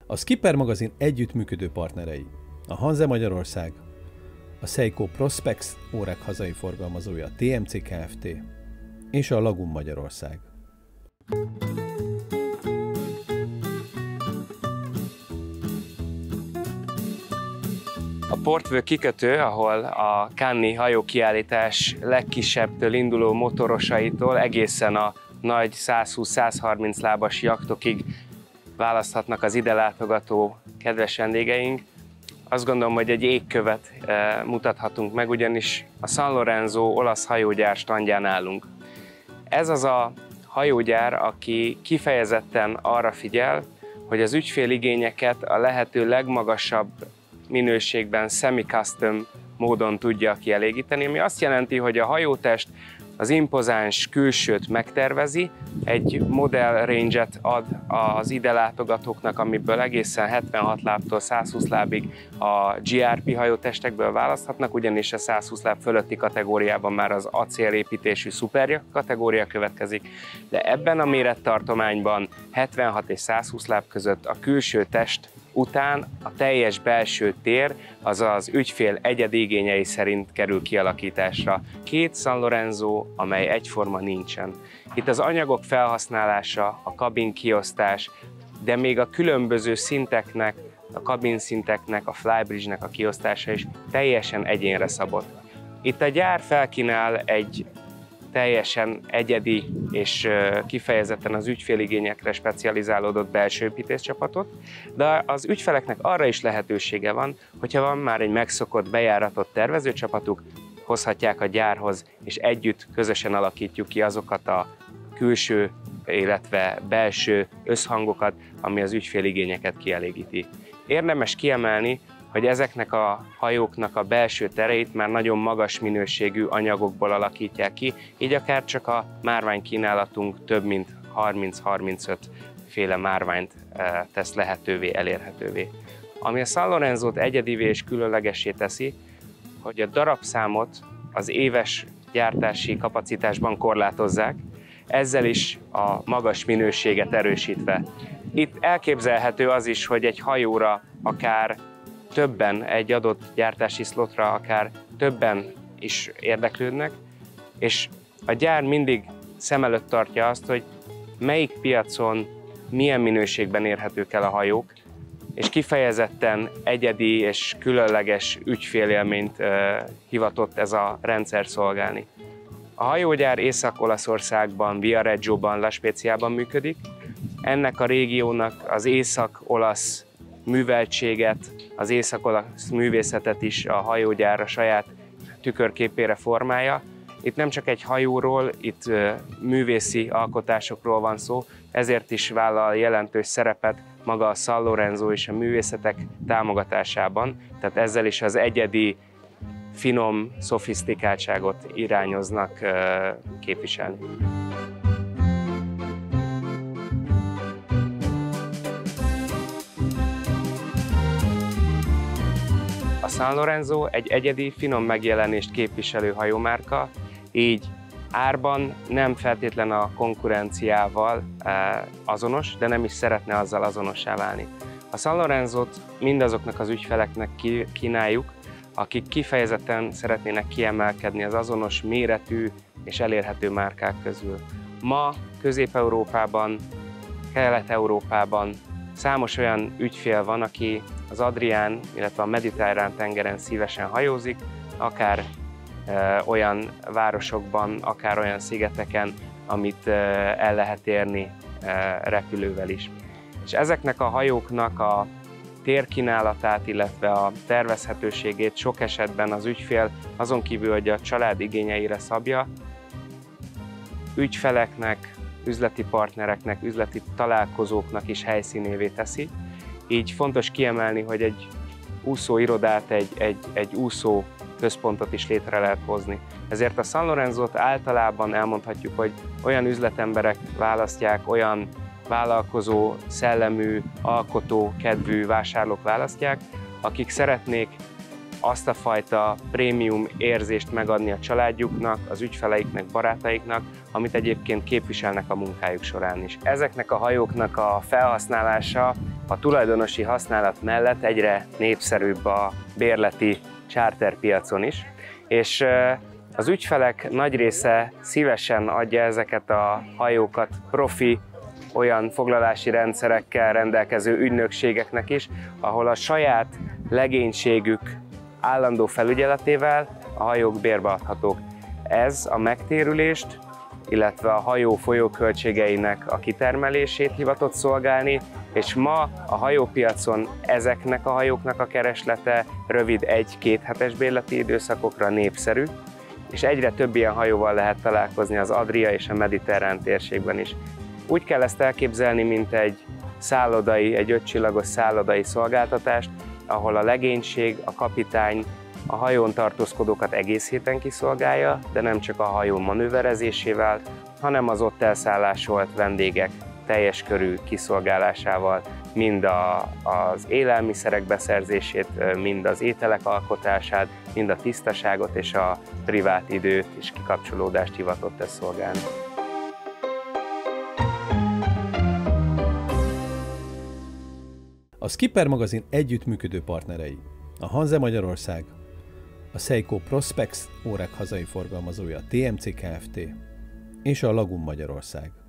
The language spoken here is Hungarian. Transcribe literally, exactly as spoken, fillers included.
A Skipper magazin együttműködő partnerei: a Hanze Magyarország, a Seiko Prospex órák hazai forgalmazója té em cé Kft. És a Lagun Magyarország. A Portvő kikötő, ahol a Cannes-i hajókiállítás legkisebbtől induló motorosaitól egészen a nagy százhúsz-százharminc lábas jachtokig választhatnak az ide látogató kedves vendégeink. Azt gondolom, hogy egy égkövet mutathatunk meg, ugyanis a San Lorenzo olasz hajógyár standján állunk. Ez az a hajógyár, aki kifejezetten arra figyel, hogy az ügyféligényeket a lehető legmagasabb minőségben semi-custom módon tudja kielégíteni, ami azt jelenti, hogy a hajótest az impozáns külsőt megtervezi, egy modell range-et ad az ide látogatóknak, amiből egészen hetvenhat lábtól százhúsz lábig a gé er pé hajótestekből választhatnak, ugyanis a százhúsz láb fölötti kategóriában már az acélépítésű szuperja kategória következik, de ebben a mérettartományban hetvenhat és százhúsz láb között a külső test után a teljes belső tér, azaz az ügyfél egyedi igényei szerint kerül kialakításra. Két San Lorenzo, amely egyforma nincsen. Itt az anyagok felhasználása, a kabin kiosztás, de még a különböző szinteknek, a kabinszinteknek, a flybridge-nek a kiosztása is teljesen egyénre szabott. Itt a gyár felkínál egy teljesen egyedi és kifejezetten az ügyféligényekre specializálódott belső építészcsapatot, de az ügyfeleknek arra is lehetősége van, hogyha van már egy megszokott, bejáratott tervezőcsapatuk, hozhatják a gyárhoz, és együtt közösen alakítjuk ki azokat a külső, illetve belső összhangokat, ami az ügyféligényeket kielégíti. Érdemes kiemelni, hogy ezeknek a hajóknak a belső tereit már nagyon magas minőségű anyagokból alakítják ki, így akár csak a márványkínálatunk több mint harminc-harmincöt féle márványt tesz lehetővé, elérhetővé. Ami a San Lorenzót egyedivé és különlegessé teszi, hogy a darabszámot az éves gyártási kapacitásban korlátozzák, ezzel is a magas minőséget erősítve. Itt elképzelhető az is, hogy egy hajóra akár többen, egy adott gyártási szlotra akár többen is érdeklődnek, és a gyár mindig szem előtt tartja azt, hogy melyik piacon milyen minőségben érhetők el a hajók, és kifejezetten egyedi és különleges ügyfélélményt uh, hivatott ez a rendszer szolgálni. A hajógyár Észak-Olaszországban, Viareggióban, La Speziában működik. Ennek a régiónak az észak-olasz műveltséget, az észak-olasz művészetet is a hajógyár a saját tükörképére formálja. Itt nem csak egy hajóról, itt művészi alkotásokról van szó, ezért is vállal jelentős szerepet maga a San Lorenzo és a művészetek támogatásában, tehát ezzel is az egyedi, finom, szofisztikáltságot irányoznak képviselni. A San Lorenzo egy egyedi, finom megjelenést képviselő hajómárka, így árban nem feltétlen a konkurenciával azonos, de nem is szeretne azzal azonossá válni. A San Lorenzót mindazoknak az ügyfeleknek kínáljuk, akik kifejezetten szeretnének kiemelkedni az azonos méretű és elérhető márkák közül. Ma Közép-Európában, Kelet-Európában számos olyan ügyfél van, aki az Adrián, illetve a Mediterrán tengeren szívesen hajózik, akár e, olyan városokban, akár olyan szigeteken, amit e, el lehet érni e, repülővel is. És ezeknek a hajóknak a térkínálatát, illetve a tervezhetőségét sok esetben az ügyfél azon kívül, hogy a család igényeire szabja, ügyfeleknek, üzleti partnereknek, üzleti találkozóknak is helyszínévé teszi. Így fontos kiemelni, hogy egy úszóirodát, egy, egy, egy úszó központot is létre lehet hozni. Ezért a San Lorenzót általában elmondhatjuk, hogy olyan üzletemberek választják, olyan vállalkozó, szellemű, alkotó, kedvű vásárlók választják, akik szeretnék azt a fajta prémium érzést megadni a családjuknak, az ügyfeleiknek, barátaiknak, amit egyébként képviselnek a munkájuk során is. Ezeknek a hajóknak a felhasználása a tulajdonosi használat mellett egyre népszerűbb a bérleti charterpiacon is, és az ügyfelek nagy része szívesen adja ezeket a hajókat profi, olyan foglalási rendszerekkel rendelkező ügynökségeknek is, ahol a saját legénységük állandó felügyeletével a hajók bérbeadhatók. Ez a megtérülést, illetve a hajó folyóköltségeinek a kitermelését hivatott szolgálni, és ma a hajópiacon ezeknek a hajóknak a kereslete rövid egy-két hetes bérleti időszakokra népszerű, és egyre több ilyen hajóval lehet találkozni az Adria és a mediterrán térségben is. Úgy kell ezt elképzelni, mint egy szállodai, egy ötcsillagos szállodai szolgáltatást, ahol a legénység, a kapitány a hajón tartózkodókat egész héten kiszolgálja, de nem csak a hajó manőverezésével, hanem az ott elszállásolt vendégek teljes körű kiszolgálásával, mind a, az élelmiszerek beszerzését, mind az ételek alkotását, mind a tisztaságot és a privát időt és kikapcsolódást hivatott ezt szolgálni. A Skipper magazin együttműködő partnerei a Hanze Magyarország, a Seiko Prospex órák hazai forgalmazója a té em cé Kft. És a Lagun Magyarország.